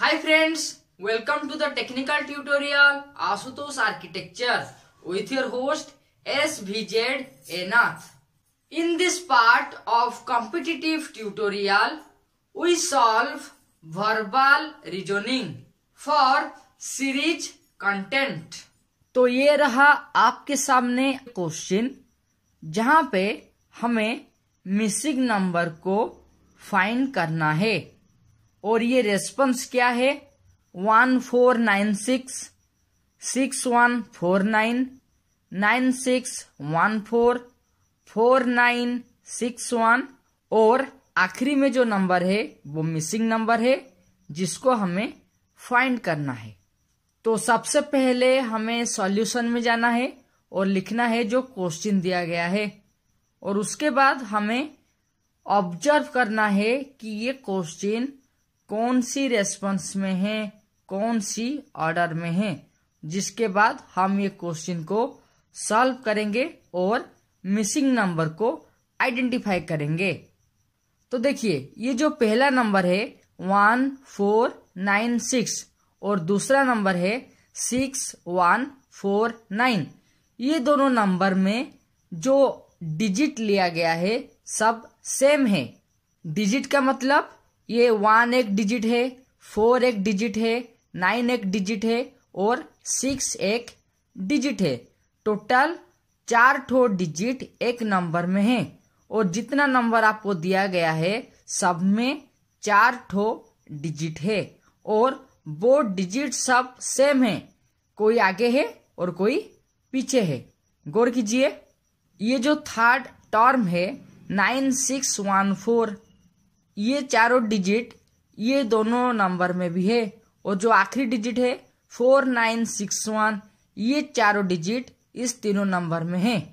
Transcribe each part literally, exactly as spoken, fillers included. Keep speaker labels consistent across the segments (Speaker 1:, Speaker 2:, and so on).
Speaker 1: Hi friends, welcome to the technical tutorial Ashutosh Architecture with your host S V Z Enath. In this part of competitive tutorial, we solve verbal reasoning for series content. तो ये रहा आपके सामने question जहाँ पे हमें missing number को find करना है और ये रेस्पॉन्स क्या है one four nine six six one four nine nine six one four four nine six one और आखिरी में जो नंबर है वो मिसिंग नंबर है जिसको हमें फाइंड करना है। तो सबसे पहले हमें सॉल्यूशन में जाना है और लिखना है जो क्वेश्चन दिया गया है और उसके बाद हमें ऑब्जर्व करना है कि ये क्वेश्चन कौन सी रेस्पॉन्स में है, कौन सी ऑर्डर में है, जिसके बाद हम ये क्वेश्चन को सॉल्व करेंगे और मिसिंग नंबर को आइडेंटिफाई करेंगे। तो देखिए ये जो पहला नंबर है वन फोर नाइन सिक्स और दूसरा नंबर है सिक्स वन फोर नाइन, ये दोनों नंबर में जो डिजिट लिया गया है सब सेम है। डिजिट का मतलब ये वन एक डिजिट है, फोर एक डिजिट है, नाइन एक डिजिट है और सिक्स एक डिजिट है। टोटल चार ठो डिजिट एक नंबर में है और जितना नंबर आपको दिया गया है सब में चार ठो डिजिट है और वो डिजिट सब सेम है, कोई आगे है और कोई पीछे है। गौर कीजिए ये जो थर्ड टर्म है नाइन सिक्स वन फोर, ये चारों डिजिट ये दोनों नंबर में भी है और जो आखिरी डिजिट है फोर नाइन सिक्स वन, ये चारों डिजिट इस तीनों नंबर में है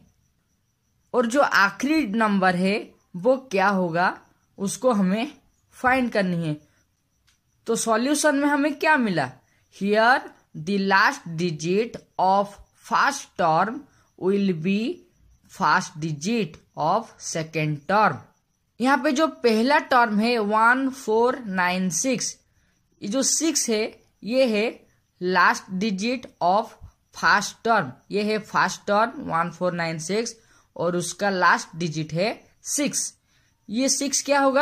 Speaker 1: और जो आखिरी नंबर है वो क्या होगा उसको हमें फाइंड करनी है। तो सॉल्यूशन में हमें क्या मिला, here the last digit of first term will be first digit of second term. यहाँ पे जो पहला टर्म है वन फोर नाइन सिक्स, ये जो सिक्स है ये है last digit of first term, ये है first term one four nine six और उसका लास्ट डिजिट है सिक्स। ये सिक्स क्या होगा,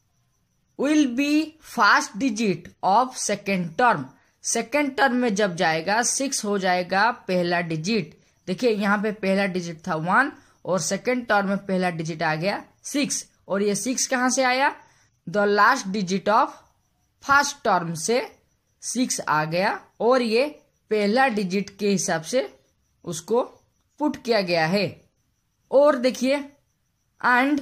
Speaker 1: will be first digit of second term. Second term में जब जाएगा सिक्स हो जाएगा पहला डिजिट। देखिए यहाँ पे पहला डिजिट था वन और सेकेंड टर्म में पहला डिजिट आ गया सिक्स और ये सिक्स कहाँ से आया, the last digit of first term से सिक्स आ गया और ये पहला डिजिट के हिसाब से उसको पुट किया गया है। और देखिए and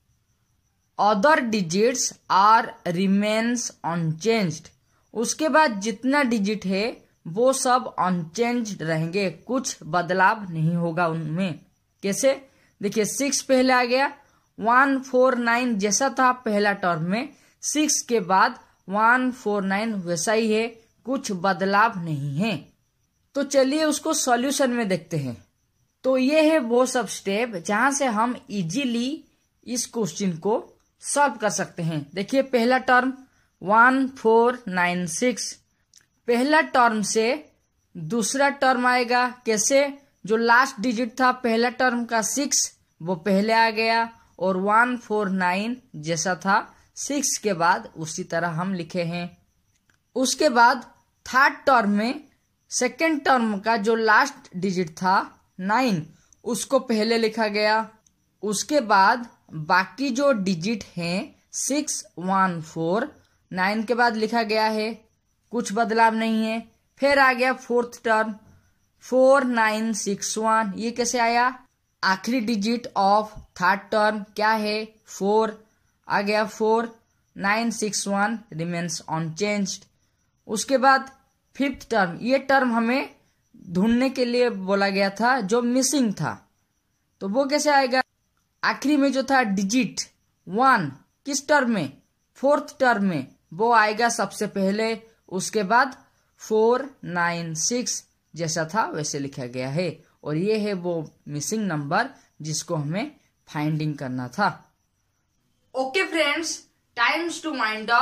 Speaker 1: other digits are remains unchanged, उसके बाद जितना डिजिट है वो सब अनचेंज्ड रहेंगे, कुछ बदलाव नहीं होगा उनमें। कैसे, देखिए सिक्स पहले आ गया, वन फोर नाइन जैसा था पहला टर्म में, सिक्स के बाद वन फोर नाइन वैसा ही है, कुछ बदलाव नहीं है। तो चलिए उसको सॉल्यूशन में देखते हैं। तो ये है वो सब स्टेप जहां से हम इजीली इस क्वेश्चन को सॉल्व कर सकते हैं। देखिए पहला term one four nine six, पहला टर्म से दूसरा टर्म आएगा कैसे, जो लास्ट डिजिट था पहला टर्म का सिक्स वो पहले आ गया और वन फोर नाइन जैसा था सिक्स के बाद उसी तरह हम लिखे हैं। उसके बाद थर्ड टर्म में सेकेंड टर्म का जो लास्ट डिजिट था नाइन उसको पहले लिखा गया। उसके बाद बाकी जो डिजिट हैं सिक्स वन फोर नाइन के बाद लिखा गया है, कुछ बदलाव नहीं है। फिर आ गया fourth term four nine six one, ये कैसे आया, आखिरी डिजिट ऑफ थर्ड टर्म क्या है फोर, आ गया four nine six one remains unchanged. उसके बाद फिफ्थ टर्म, ये टर्म हमें ढूंढने के लिए बोला गया था जो मिसिंग था, तो वो कैसे आएगा, आखिरी में जो था डिजिट वन किस टर्म में, फोर्थ टर्म में, वो आएगा सबसे पहले। उसके बाद फोर नाइन सिक्स जैसा था वैसे लिखा गया है और ये है वो मिसिंग नंबर जिसको हमें फाइंडिंग करना था। Okay friends, times to mind up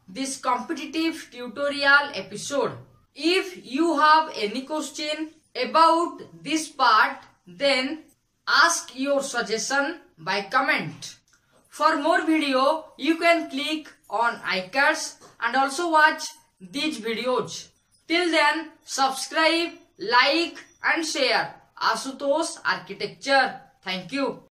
Speaker 1: this competitive tutorial episode. If you have any question about this part, then ask your suggestion by comment. For more video, you can click on iCards and also watch these videos. Till then, subscribe, like and share Ashutosh Architecture. Thank you.